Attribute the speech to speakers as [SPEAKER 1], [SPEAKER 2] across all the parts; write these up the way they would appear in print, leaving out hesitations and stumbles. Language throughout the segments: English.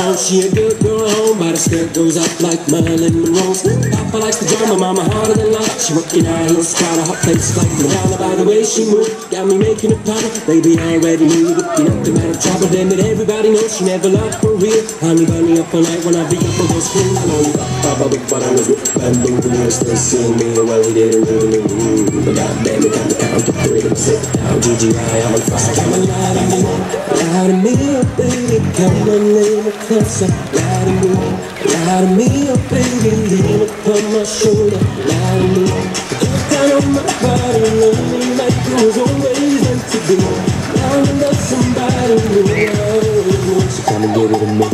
[SPEAKER 1] home, she a good girl at home, but her skirt goes up like Marilyn Monroe's. Papa likes the drama, mama harder than life. She working out heels, got a hot face like Madonna. By the way she moved, got me making a pattern. Baby, I already knew you would be nothing out of trouble. Then that everybody knows she never loved for real. Honey bunny up all night when I beat up for those screams. I know you thought but I was with bamboo. You still seeing me, well he didn't really know. But goddamn it, time to count to three and sit down. GGI, I'm on fire. Come on, lie to me, oh baby, come a little closer. Lie to me, oh baby, lean upon my shoulder. Lie to me, get down on my body, love me like it was always meant to be. Now I love somebody new, so come and give it to me.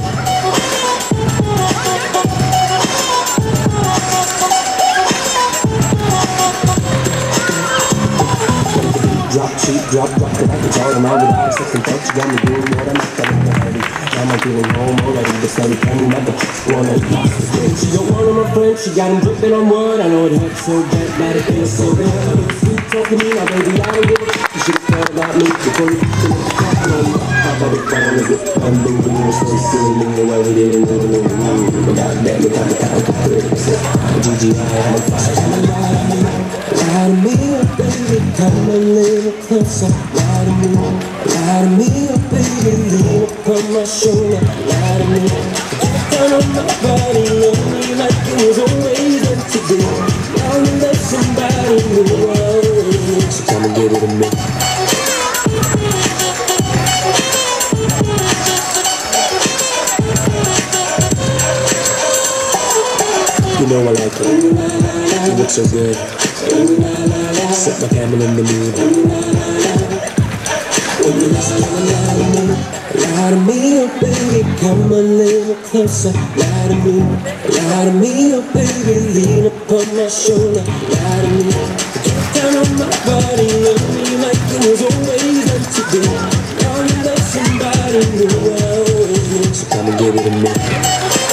[SPEAKER 1] Drop, cheap, drop, the back and all around with eyes, second thoughts, you got me doing more than I'm now I'm feeling home already, the sun coming up, wanna lost his way. She got one of my friends, she got him dripping on wood. I know it hurts so bad, but it feels so good. Sweet talking to me, my baby, I don't give it. You should've thought about me before you feel it. Papa big fun on the good, I'm moving, you were so silly, the way we didn't know. But goddamn it, time to count to 30. GGI, I'm on fire. Lie to me, oh baby, come a little closer. Lie to me, oh baby, lean upon my shoulder. Lie to me, get down on my body, love me like it was always meant to be. Now you love somebody new, so come and give it to me. You know I like it, you look so good. Set my camera in the mood. Lie to me, oh baby, come a little closer. Lie to me, oh baby, lean upon my shoulder. Lie to me, get down on my body, love me like it was always meant to be. Now you love somebody new, so come and give it to me.